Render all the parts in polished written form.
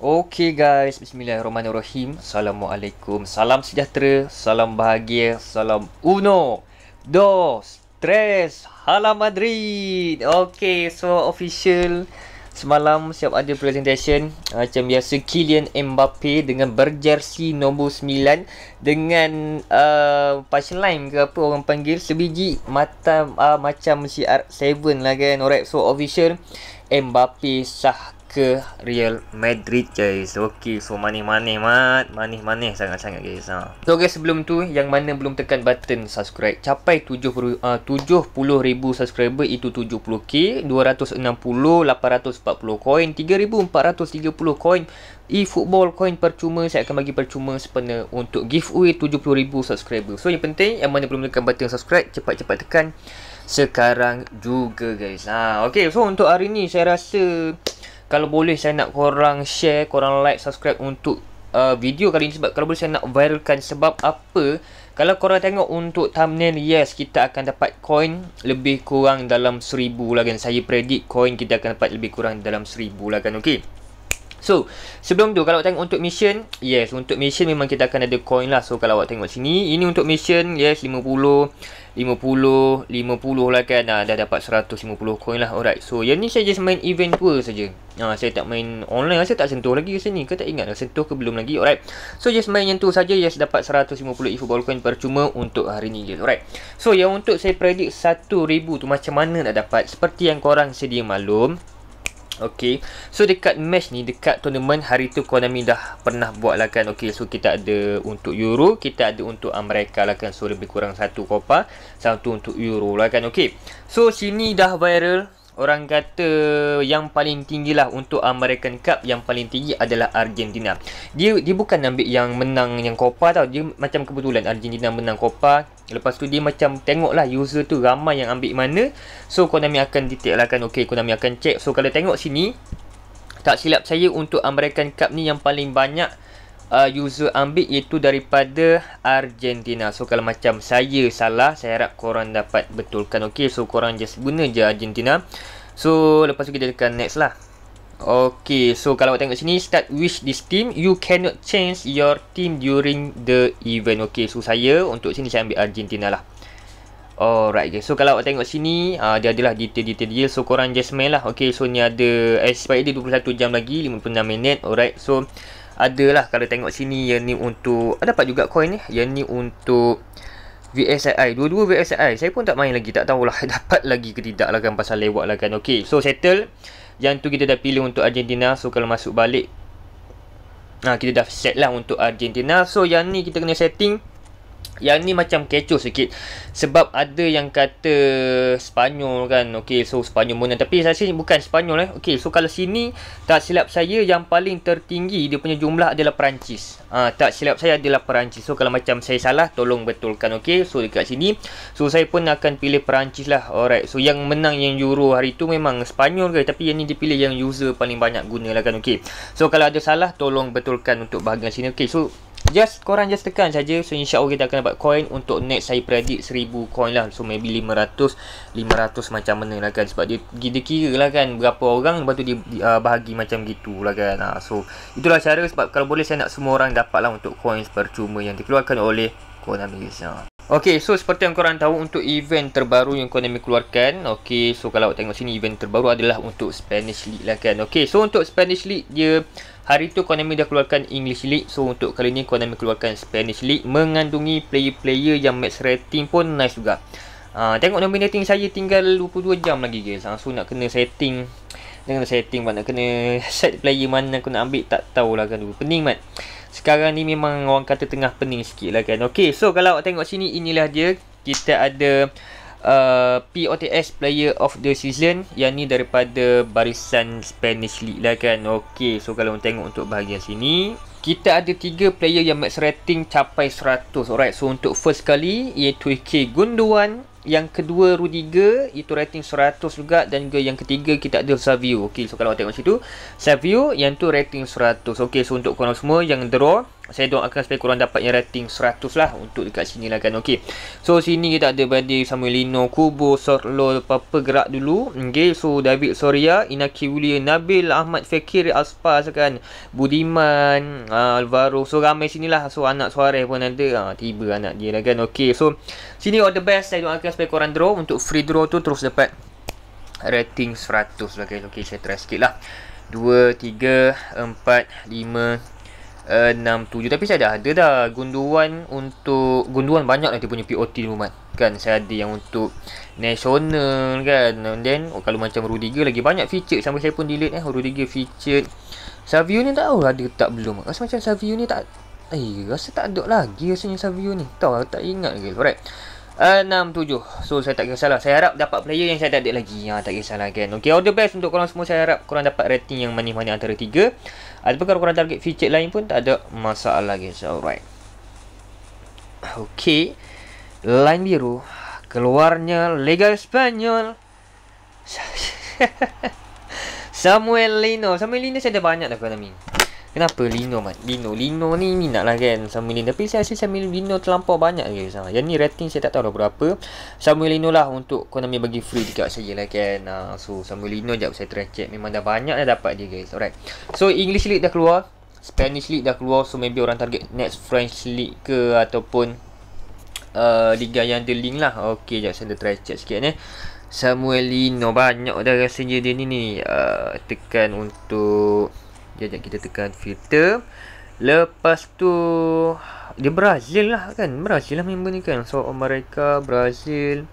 Okay guys, bismillahirrahmanirrahim. Assalamualaikum. Salam sejahtera, salam bahagia, salam uno, dos, tres. Hala Madrid. Okay, so official. Semalam siap ada presentation. Macam biasa, Kylian Mbappe dengan berjersey nombor 9 dengan punchline ke apa orang panggil, sebiji mata macam CR7 lah kan. Alright, so official Mbappe sah ke Real Madrid guys. Okay, so manis-manis sangat-sangat guys. So guys, sebelum tu yang mana belum tekan button subscribe, capai 70,000 subscriber, itu 70k, 260, 840 koin, 3,430 koin eFootball coin percuma. Saya akan bagi percuma sepenuh untuk giveaway 70,000 subscriber. So yang penting, yang mana belum tekan button subscribe, cepat-cepat tekan sekarang juga guys. Okay, so untuk hari ni saya rasa kalau boleh saya nak korang share, korang like, subscribe untuk video kali ni. Sebab kalau boleh saya nak viralkan. Sebab apa? Kalau korang tengok untuk thumbnail, yes, kita akan dapat coin lebih kurang dalam 1,000 lah kan. Saya predict coin kita akan dapat lebih kurang dalam 1,000 lah kan. Okay, so sebelum tu, kalau tengok untuk mission, yes, untuk mission memang kita akan ada coin lah. So kalau awak tengok sini, ini untuk mission, yes, 50 lah kan. Dah dapat 150 coin lah. Alright, so yang ni saya just main event tour saja. Saya tak main online, saya tak sentuh lagi ke sini ke, tak ingat sentuh ke belum lagi. Alright, so just main yang tu saja. Yes, dapat 150 eFootball coin percuma untuk hari ni guys. Alright, so yang untuk saya predict 1,000 tu macam mana nak dapat, seperti yang korang sedia maklum. Okay, so dekat match ni, dekat tournament hari tu Konami dah pernah buat lah kan. Okay, so kita ada untuk Euro, kita ada untuk Amerika lah kan. So lebih kurang satu Copa, satu untuk Euro lah kan. Okay, so sini dah viral. Orang kata yang paling tinggi lah untuk American Cup, yang paling tinggi adalah Argentina. Dia bukan ambil yang menang yang Copa tau. Dia macam kebetulan Argentina menang Copa. Lepas tu dia macam tengok lah user tu ramai yang ambil mana. So Konami akan detail lah kan. Okay, Konami akan check. So kalau tengok sini, tak silap saya untuk American Cup ni yang paling banyak user ambil iaitu daripada Argentina. So kalau macam saya salah, saya harap korang dapat betulkan. Okay, so korang just guna je Argentina. So lepas tu kita tekan next lah. Okay, so kalau tengok sini, start wish this team, you cannot change your team during the event. Okay, so saya untuk sini saya ambil Argentina lah. Alright guys, so kalau awak tengok sini, dia adalah detail-detail dia. So korang just main lah. Okay, so ni ada expiry dia 21 jam lagi, 56 minit. Alright, so adalah kalau tengok sini, yang ni untuk dapat juga coin ni. Yang ni untuk VSI, dua-dua VSI. Saya pun tak main lagi, tak tahulah dapat lagi ke tidak lah kan, pasal lewat lah kan. Okay, so settle. Yang tu kita dah pilih untuk Argentina. So kalau masuk balik, kita dah set lah untuk Argentina. So yang ni kita kena setting. Yang ni macam kecoh sikit, sebab ada yang kata Spanyol kan. Okay, so Spanyol menang, tapi saya rasa bukan Spanyol Okay, so kalau sini tak silap saya, yang paling tertinggi dia punya jumlah adalah Perancis. Tak silap saya adalah Perancis. So kalau macam saya salah, tolong betulkan. Okay, so dekat sini, so saya pun akan pilih Perancis lah. Alright, so yang menang yang Euro hari tu memang Spanyol guys, tapi yang ni dipilih yang user paling banyak guna lah kan. Okay, so kalau ada salah, tolong betulkan untuk bahagian sini. Okay, so korang just tekan saja. So insyaAllah kita akan dapat coin. Untuk next saya predict 1,000 coin lah. So maybe 500 macam mana lah kan. Sebab dia kira lah kan berapa orang, lepas tu dia bahagi macam gitu lah kan. So itulah cara. Sebab kalau boleh saya nak semua orang dapat lah untuk coins percuma yang dikeluarkan oleh Konami. Okay, so seperti yang korang tahu, untuk event terbaru yang Konami keluarkan. Okay, so kalau tengok sini, event terbaru adalah untuk Spanish League lah kan. Okay, so untuk Spanish League, dia hari tu Konami dah keluarkan English League. So untuk kali ni Konami keluarkan Spanish League, mengandungi player-player yang match rating pun nice juga. Tengok nominating saya tinggal 22 jam lagi guys. So nak kena setting, nak kena set player mana aku nak ambil, tak tahulah kan dulu. Pening mat. Sekarang ni memang orang kata tengah pening sikit lah kan. Okay, so kalau awak tengok sini, inilah dia. Kita ada POTS Player of the Season. Yang ni daripada barisan Spanish League lah kan. Okay, so kalau tengok untuk bahagian sini, kita ada 3 player yang max rating capai 100. Alright, so untuk first kali iaitu Gundogan, yang kedua Rudiger, itu rating 100 juga, dan juga yang ketiga kita ada Savio. Okay, so kalau tengok situ Savio, yang tu rating 100. Okay, so untuk korang semua yang draw, saya doakan supaya korang dapat yang rating 100 lah untuk dekat sini lah kan. Okay, so sini kita ada Badi, Samuel Lino, Kubo, Sorlo, apa gerak dulu. Okay, so David Soria, Inaki William, Nabil Ahmad Fekir, Aspas kan, Budiman, Alvaro. So ramai sini lah. So anak Suarez pun ada, tiba anak dia lah kan. Okay, so sini all the best. Saya doakan supaya korang draw. Untuk free draw tu terus dapat rating 100 lah guys. Okay, saya try sikit lah. 2, 3, 4, 5, 6, 7. Tapi saya dah ada dah gunduan. Untuk gunduan banyak lah dia punya POT dulu kan. Saya ada yang untuk national kan. And then kalau macam Rudiger lagi banyak feature. Sampai saya pun delete Rudiger feature. Savio ni tak tahu ada tak belum. Rasa macam Savio ni tak, rasa tak ada lagi rasanya Savio ni. Tahu tak ingat guys. Alright, 6, 7. So saya tak kisahlah. Saya harap dapat player yang saya tak ada lagi. Tak kisahlah kan. Okay, all the best untuk korang semua. Saya harap korang dapat rating yang manis-manis antara 3. Ataupun kalau korang target feature lain pun tak ada masalah guys. Alright, okay, line biru. Keluarnya Liga Spanyol. Samuel Lino. Samuel Lino saya ada banyak dah Konami. Kenapa Lino Lino ni minat lah kan Samuel Lino. Tapi saya rasa Samuel Lino terlampau banyak guys. Yang ni rating saya tak tahu dah berapa. Samuel Lino lah untuk Konami bagi free dekat saya lah kan. So Samuel Lino sekejap saya try check. Memang dah banyak dah dapat dia guys. Alright, so English League dah keluar, Spanish League dah keluar. So maybe orang target next French League ke ataupun Liga yang ada link lah. Okay, sekejap saya try check sikit ni. Samuel Lino banyak dah rasanya dia ni. Tekan untuk, sekejap kita tekan filter. Lepas tu dia Brazil lah kan. Brazil lah member ni kan. So mereka Brazil.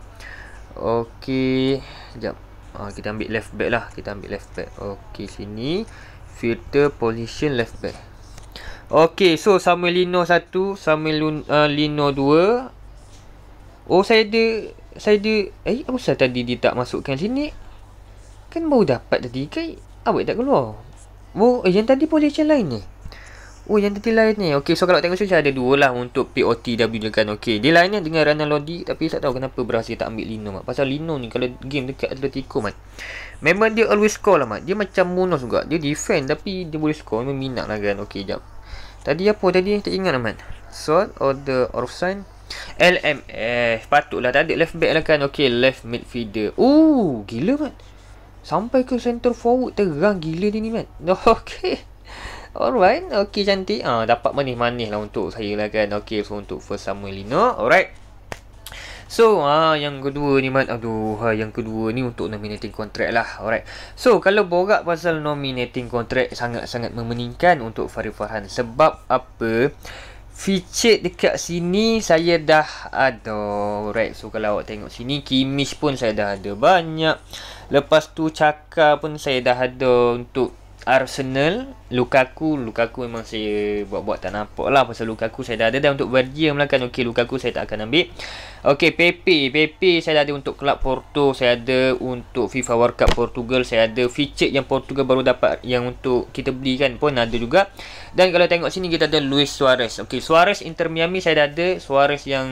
Okay, sekejap. Kita ambil left back lah. Okay, sini filter position left back. Okay, so Samuel Lino 1, Samuel Lino 2. Oh, saya ada apa pasal tadi dia tak masukkan sini? Kan baru dapat tadi kan. Awak tak keluar. Oh, yang tadi position lain ni. Oh, yang tadi lain ni. Okay, so kalau tengok sini saya ada 2 lah untuk POTW dia kan. Okay, dia lainnya dengan Rana Lodi. Tapi tak tahu kenapa berhasil tak ambil Lino Pasal Lino ni kalau game dekat Atletico memang dia always score lah Dia macam Munoz juga. Dia defend tapi dia boleh score. Memang minat lah kan. Okay, sekejap. Tadi apa tadi tak ingat lah Sort order offside. LMF. Patutlah tak ada left back lah kan. Okay, left midfielder. Gila sampai ke center forward. Terang gila dia ni Okay, alright. Okay, cantik. Dapat manis-manis lah untuk saya lah kan. Okay, so untuk first Samuel Lino. Alright, so yang kedua ni yang kedua ni untuk nominating contract lah. Alright, so kalau borak pasal nominating contract, sangat-sangat memeningkan untuk Farid Farhan. Sebab apa? Feature dekat sini saya dah ada. Alright, so kalau awak tengok sini, Kimmich pun saya dah ada banyak. Lepas tu Chaka pun saya dah ada untuk Arsenal. Lukaku memang saya buat-buat tak nampak lah. Pasal Lukaku saya dah ada. Dan untuk Belgium lah kan. Okay, Lukaku saya tak akan ambil. Okay, Pepe saya dah ada untuk Club Porto. Saya ada untuk FIFA World Cup Portugal. Saya ada feature yang Portugal baru dapat, yang untuk kita beli kan pun ada juga. Dan kalau tengok sini kita ada Luis Suarez. Okay, Suarez Inter Miami saya dah ada. Suarez yang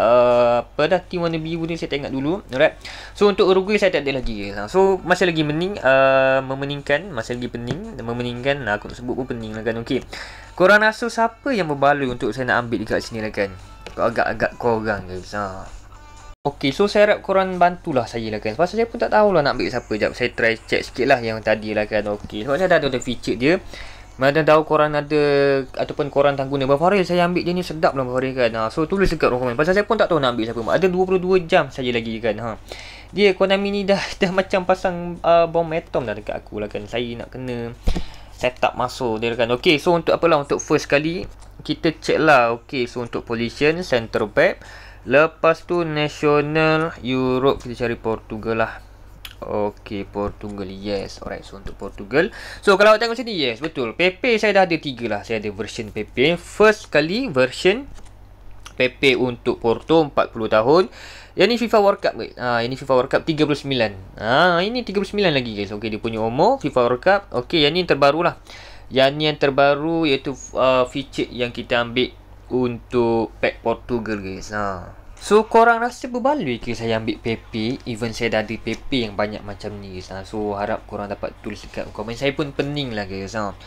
tim warna biru ni saya tengok dulu. Alright, so untuk Uruguay saya tak ada lagi. So masih lagi memeningkan. Masih lagi memeningkan. Aku nak sebut pun pening lah kan. Okay, korang rasa siapa yang berbaloi untuk saya nak ambil dekat sini lah kan? Agak-agak korang guys. Okay, so saya harap korang bantulah saya lah kan. Pasal saya pun tak tahulah nak ambil siapa. Sekejap saya try check sikit lah yang tadi lah kan. Okay, sebab saya dah ada feature dia. Mana tahu korang ada ataupun korang tak guna Bafaril, saya ambil dia ni sedap lah Bafaril kan. So tulis dekat ruang komen. Pasal saya pun tak tahu nak ambil siapa. Ada 22 jam saja lagi kan. Dia Konami ni dah macam pasang bom atom dah dekat aku lah kan. Saya nak kena setup masuk dia kan. Okay, so untuk apalah, untuk first kali kita check lah. Okay, so untuk position center back. Lepas tu national Europe kita cari Portugal lah. Okay, Portugal, yes. Alright, so untuk Portugal. So kalau tengok sini, yes, betul. Pepe saya dah ada 3 lah. Saya ada version Pepe. First kali version Pepe untuk Porto 40 tahun. Yang ni FIFA World Cup. Ini FIFA World Cup 39. Ini 39 lagi guys. Okay, dia punya umur FIFA World Cup. Okay, yang ni yang terbaru lah. Yang ni yang terbaru iaitu feature yang kita ambil untuk pack Portugal guys. So korang rasa berbaloi ke saya ambil Pepe? Even saya dah ada Pepe yang banyak macam ni guys. So harap korang dapat tulis dekat komen. Saya pun pening lah guys.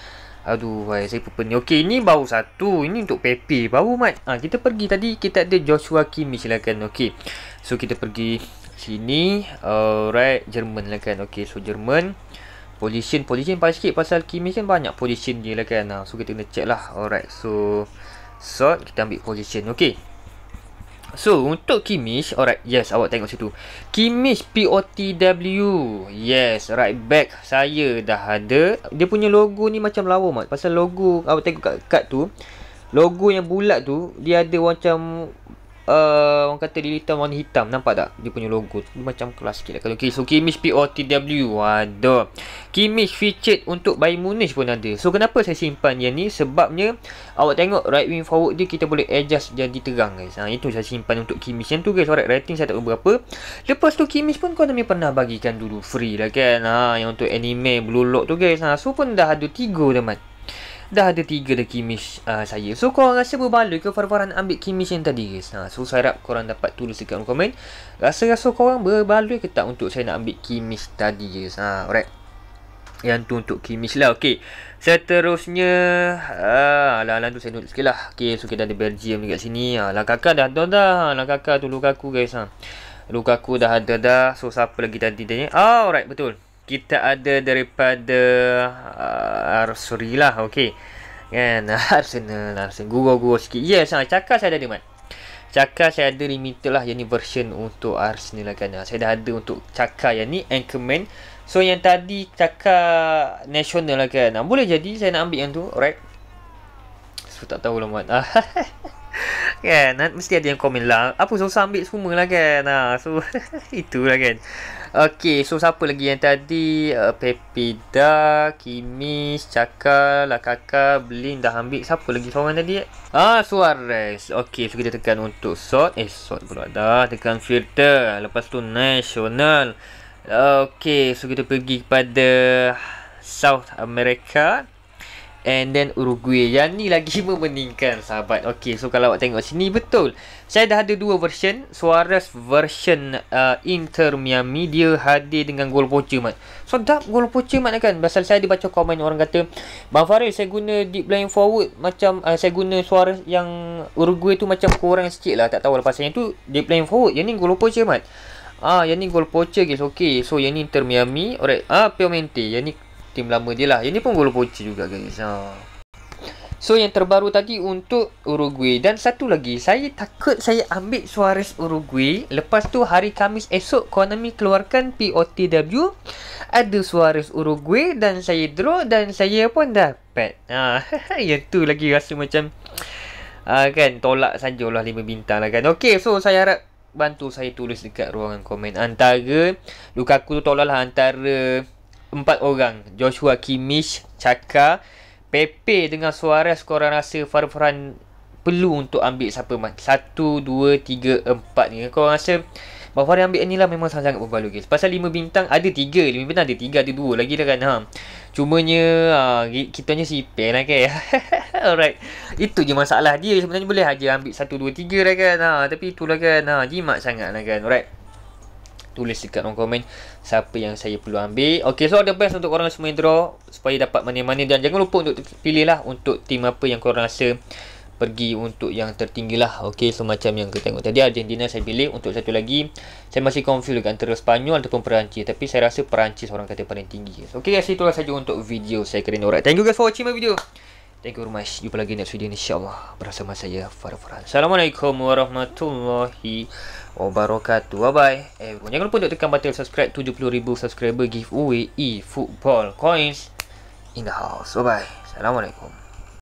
Aduh, saya pun pening. Okey, ini baru satu. Ini untuk Pepe. Baru mat. Kita pergi tadi. Kita ada Joshua Kimmich lah kan. Okey. So, kita pergi sini. Alright. Jerman lah kan. Okey. So, Jerman. Position paling sikit. Pasal Kimmich kan banyak position dia lah kan. So, kita kena check lah. Alright. So, sort. Kita ambil position. Okey. So, untuk Kimmich, alright, yes, awak tengok situ. Kimmich POTW. Yes, right back. Saya dah ada. Dia punya logo ni macam lawa, mat. Pasal logo, awak tengok kat kad tu, logo yang bulat tu, dia ada macam orang kata lilitan warna hitam. Nampak tak? Dia punya logo tu macam kelas sikit lah. Okay, so Kimmich POTW. Waduh. Kimmich featured untuk Bayern Munich pun ada. So, kenapa saya simpan yang ni? Sebabnya, awak tengok right wing forward dia kita boleh adjust jadi terang, guys. Itu saya simpan untuk Kimmich. Yang tu, guys. Alright, rating saya tak tahu berapa. Lepas tu, Kimmich pun Konami pernah bagikan dulu free lah kan. Yang untuk anime Blue Lock tu, guys. So, pun dah ada 3 dah, mat. Dah ada 3 dah Kimmich saya. So, korang rasa berbaloi ke Farfaran ambil Kimmich yang tadi, guys? So, saya harap korang dapat tulis dekat komen. Rasa-rasa korang berbaloi ke tak untuk saya nak ambil Kimmich tadi, guys? Alright. Yang tu untuk Kimmich lah. Okay. Seterusnya, alang-alang tu saya note sikit lah. Okay, so kita ada Belgium dekat sini. Lukaku dah ada dah. Lukaku tu Lukaku, guys. Lukaku dah ada dah. So, siapa lagi tadi tanya? Alright, betul. Kita ada daripada Arsenal lah. Okay. Kan? Arsenal. Gurau-gurau sikit. Yes, cakap saya ada, mat. Cakap saya ada limited lah. Yang ni version untuk Arsenal lah kan. Saya dah ada untuk cakap yang ni. Anchorman. So, yang tadi cakap national lah kan. Boleh jadi saya nak ambil yang tu. Alright. So, tak tahu lah, mat. Kan? Mesti ada yang komen lah. Apa susah ambil semua lah kan. So, itulah kan. Okay, so siapa lagi yang tadi? Pepe dah, Kimmich, Caka, Lakaka, Blin dah ambil. Siapa lagi seorang tadi? Suarez. Okay, so kita tekan untuk sort. Sort pula dah. Tekan filter. Lepas tu national. Okay, so kita pergi kepada South America. And then Uruguay. Yang ni lagi memeningkan, sahabat. Okay, so kalau awak tengok sini, betul. Saya dah ada 2 version. Suarez version Inter Miami. Dia hadir dengan gol poacher, mat. So, dah gol poacher, mat kan. Pasal saya ada baca komen orang kata, Bang Faris, saya guna deep line forward. Macam saya guna Suarez yang Uruguay tu macam kurang sikit lah. Tak tahu lah pasal yang tu deep line forward. Yang ni gol poacher, mat. Yang ni gol poacher, guys. Okay, so yang ni Inter Miami. Alright. Piemonte. Yang ni tim lama dia lah. Yang ni pun gol poacher juga, guys. So, yang terbaru tadi untuk Uruguay. Dan satu lagi, saya takut saya ambil Suarez Uruguay. Lepas tu, hari Khamis esok, Konami keluarkan POTW. Ada Suarez Uruguay dan saya draw dan saya pun dapat. Yang tu lagi rasa macam kan, tolak sajalah 5 bintang lah kan. Okay, so saya harap bantu saya tulis dekat ruangan komen. Antara Lukaku tu tolaklah antara 4 orang. Joshua Kimmich, Caka, Pepe dengan Suarez. Korang rasa Farfran perlu untuk ambil siapa, mat? 1, 2, 3, 4 ni. Korang rasa Bang Farhan ambil ni lah memang sangat-sangat berbaloi, guys. Pasal 5 bintang ada 3. 5 bintang ada 3, ada 2 lagi dah kan. Cumanya kitanya sipir lah kan. Alright. Itu je masalah dia. Sebenarnya boleh aja ambil 1, 2, 3 lah kan. Tapi itulah kan. Jimat sangat lah kan. Alright. Tulis dekat ruang komen siapa yang saya perlu ambil. Okay, so the best untuk korang semua yang draw supaya dapat mana-mana. Dan jangan lupa untuk pilih lah untuk tim apa yang korang rasa pergi untuk yang tertinggi lah. Okay, so macam yang kita tengok tadi, Argentina saya pilih. Untuk satu lagi, saya masih confused antara Spanyol ataupun Perancis. Tapi saya rasa Perancis orang kata paling tinggi. Okay guys, itulah saja untuk video saya kali ini. Alright, thank you guys for watching my video. Thank you very much. Jumpa lagi next video insyaAllah bersama saya Farfran. Assalamualaikum warahmatullahi wabarakatuh. Bye bye everyone. Jangan lupa untuk tekan button subscribe. 70,000 subscriber giveaway e-football coins in the house. Bye bye. Assalamualaikum.